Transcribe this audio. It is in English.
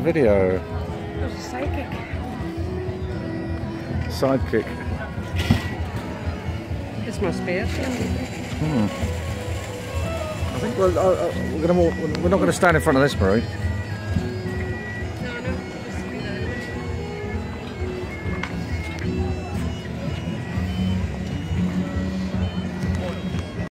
video. There's a sidekick. Sidekick. This must be it. I think we're not going to stand in front of this, Marie.